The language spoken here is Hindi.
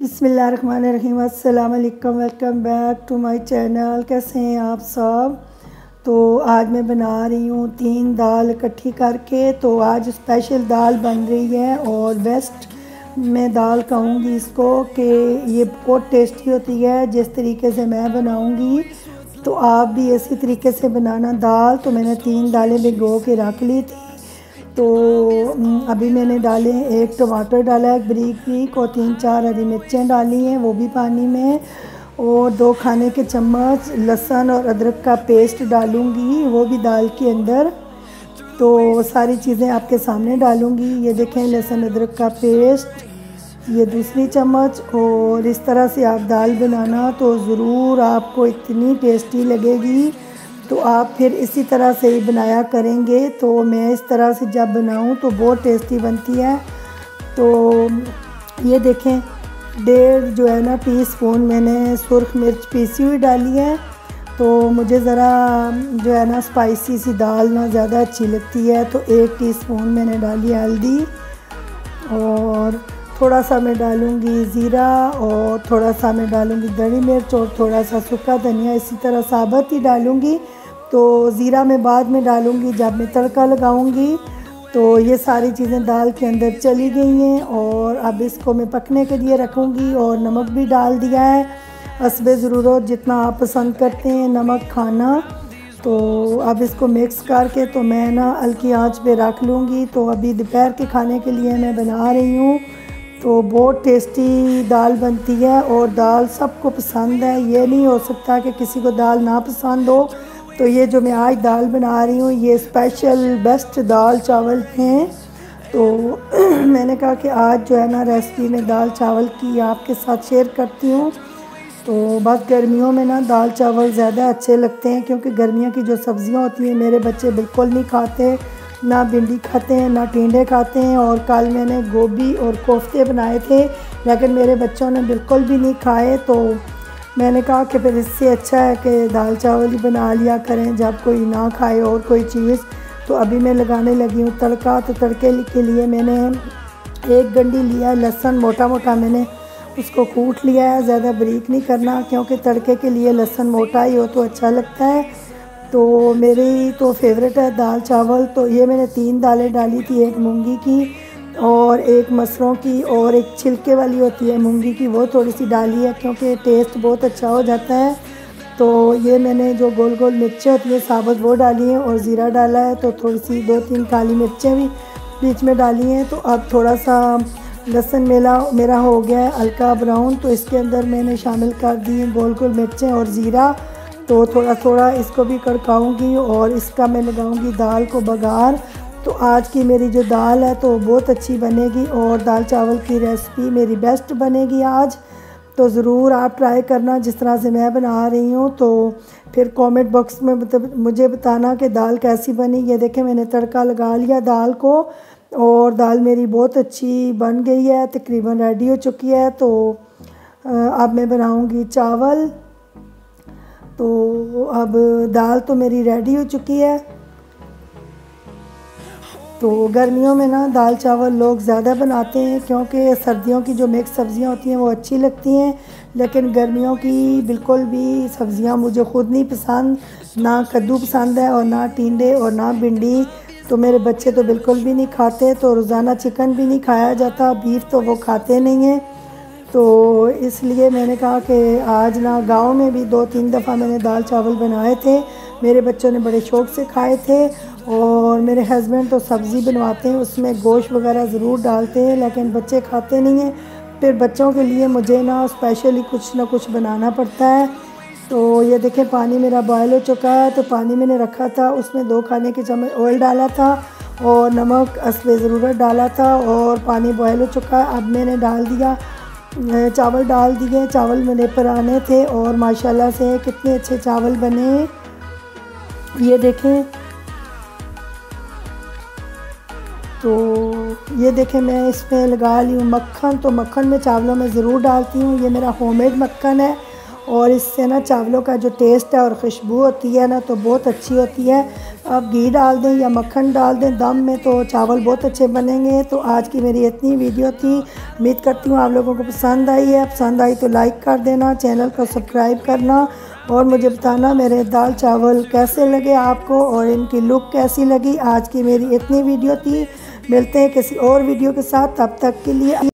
बिस्मिल्लाहिर्रहमानिर्रहीम। अस्सलाम वालेकुम। Welcome back to my channel. कैसे हैं आप सब? तो आज मैं बना रही हूँ 3 दाल इकट्ठी करके। तो आज स्पेशल दाल बन रही है और बेस्ट मैं दाल कहूँगी इसको कि ये बहुत टेस्टी होती है। जिस तरीके से मैं बनाऊँगी तो आप भी इसी तरीके से बनाना दाल। तो मैंने 3 दालें भिगो के रख ली थी। तो अभी मैंने डाले, एक टमाटर डाला है बारीक बारीक और 3-4 हरी मिर्चें डाली हैं वो भी पानी में, और 2 खाने के चम्मच लहसुन और अदरक का पेस्ट डालूँगी वो भी दाल के अंदर। तो सारी चीज़ें आपके सामने डालूँगी। ये देखें लहसुन अदरक का पेस्ट, ये दूसरी चम्मच। और इस तरह से आप दाल बनाना तो ज़रूर आपको इतनी टेस्टी लगेगी। तो आप फिर इसी तरह से ही बनाया करेंगे। तो मैं इस तरह से जब बनाऊं तो बहुत टेस्टी बनती है। तो ये देखें 1.5 जो है ना टीस्पून मैंने सुर्ख मिर्च पीसी हुई डाली है। तो मुझे ज़रा जो है ना स्पाइसी सी दाल ना ज़्यादा अच्छी लगती है। तो 1 टीस्पून मैंने डाली हल्दी, और थोड़ा सा मैं डालूँगी ज़ीरा, और थोड़ा सा मैं डालूँगी दड़ी मिर्च, और थोड़ा सा सूखा धनिया इसी तरह साबुत ही डालूँगी। तो ज़ीरा मैं बाद में डालूँगी जब मैं तड़का लगाऊँगी। तो ये सारी चीज़ें दाल के अंदर चली गई हैं और अब इसको मैं पकने के लिए रखूँगी। और नमक भी डाल दिया है हस्बे ज़रूरत, जितना आप पसंद करते हैं नमक खाना। तो अब इसको मिक्स करके तो मैं ना हल्की आंच पे रख लूँगी। तो अभी दोपहर के खाने के लिए मैं बना रही हूँ। तो बहुत टेस्टी दाल बनती है और दाल सबको पसंद है। ये नहीं हो सकता कि किसी को दाल ना पसंद हो। तो ये जो मैं आज दाल बना रही हूँ ये स्पेशल बेस्ट दाल चावल हैं। तो मैंने कहा कि आज जो है ना रेसिपी में दाल चावल की आपके साथ शेयर करती हूँ। तो बस गर्मियों में ना दाल चावल ज़्यादा अच्छे लगते हैं, क्योंकि गर्मियों की जो सब्ज़ियाँ होती हैं मेरे बच्चे बिल्कुल नहीं खाते, ना भिंडी खाते हैं ना टिंडे खाते हैं। और कल मैंने गोभी और कोफ्ते बनाए थे लेकिन मेरे बच्चों ने बिल्कुल भी नहीं खाए। तो मैंने कहा कि फिर इससे अच्छा है कि दाल चावल ही बना लिया करें जब कोई ना खाए और कोई चीज़। तो अभी मैं लगाने लगी हूँ तड़का। तो तड़के के लिए मैंने 1 गंढी लिया लहसुन, मोटा मोटा मैंने उसको कूट लिया है, ज़्यादा बारीक नहीं करना क्योंकि तड़के के लिए लहसुन मोटा ही हो तो अच्छा लगता है। तो मेरी तो फेवरेट है दाल चावल। तो ये मैंने 3 दालें डाली थी, एक मूंगी की और एक मसरों की, और एक छिलके वाली होती है मूंगी की वो थोड़ी सी डाली है क्योंकि टेस्ट बहुत अच्छा हो जाता है। तो ये मैंने जो गोल गोल मिर्चें होती है साबुत वो डाली हैं, और ज़ीरा डाला है। तो थोड़ी सी 2-3 काली मिर्चें भी बीच में डाली हैं। तो अब थोड़ा सा लहसुन मेरा हो गया है हल्का ब्राउन। तो इसके अंदर मैंने शामिल कर दी हैं गोल गोल मिर्चें और ज़ीरा। तो थोड़ा थोड़ा इसको भी कड़काऊँगी और इसका मैं लगाऊँगी दाल को बघार। तो आज की मेरी जो दाल है तो बहुत अच्छी बनेगी और दाल चावल की रेसिपी मेरी बेस्ट बनेगी आज। तो ज़रूर आप ट्राई करना जिस तरह से मैं बना रही हूँ। तो फिर कमेंट बॉक्स में मुझे बताना कि दाल कैसी बनी। ये देखें मैंने तड़का लगा लिया दाल को और दाल मेरी बहुत अच्छी बन गई है, तकरीबन रेडी हो चुकी है। तो अब मैं बनाऊँगी चावल। तो अब दाल तो मेरी रेडी हो चुकी है। तो गर्मियों में ना दाल चावल लोग ज़्यादा बनाते हैं क्योंकि सर्दियों की जो मिक्स सब्ज़ियाँ होती हैं वो अच्छी लगती हैं, लेकिन गर्मियों की बिल्कुल भी सब्ज़ियाँ मुझे ख़ुद नहीं पसंद। ना कद्दू पसंद है और ना टिंडे और ना भिंडी। तो मेरे बच्चे तो बिल्कुल भी नहीं खाते। तो रोज़ाना चिकन भी नहीं खाया जाता, बीफ तो वो खाते नहीं हैं। तो इसलिए मैंने कहा कि आज ना गांव में भी 2-3 दफ़ा मैंने दाल चावल बनाए थे, मेरे बच्चों ने बड़े शौक़ से खाए थे। और मेरे हस्बैंड तो सब्ज़ी बनवाते हैं उसमें गोश्त वगैरह ज़रूर डालते हैं, लेकिन बच्चे खाते नहीं हैं। फिर बच्चों के लिए मुझे ना स्पेशली कुछ ना कुछ बनाना पड़ता है। तो ये देखें पानी मेरा बॉयल हो चुका है। तो पानी मैंने रखा था उसमें 2 खाने के चम्मच ऑयल डाला था और नमक हस्बे ज़रूरत डाला था, और पानी बॉयल हो चुका है। अब मैंने डाल दिया चावल डाल दिए। चावल मेरे पुराने थे और माशाल्लाह से कितने अच्छे चावल बने। ये देखें। तो ये देखें मैं इसमें लगा ली हूँ मक्खन। तो मक्खन मैं चावलों में ज़रूर डालती हूँ। ये मेरा होममेड मक्खन है और इससे ना चावलों का जो टेस्ट है और खुशबू होती है ना तो बहुत अच्छी होती है। आप घी डाल दें या मक्खन डाल दें दम में तो चावल बहुत अच्छे बनेंगे। तो आज की मेरी इतनी वीडियो थी, उम्मीद करती हूँ आप लोगों को पसंद आई है। पसंद आई तो लाइक कर देना, चैनल को सब्सक्राइब करना और मुझे बताना मेरे दाल चावल कैसे लगे आपको और इनकी लुक कैसी लगी। आज की मेरी इतनी वीडियो थी, मिलते हैं किसी और वीडियो के साथ, तब तक के लिए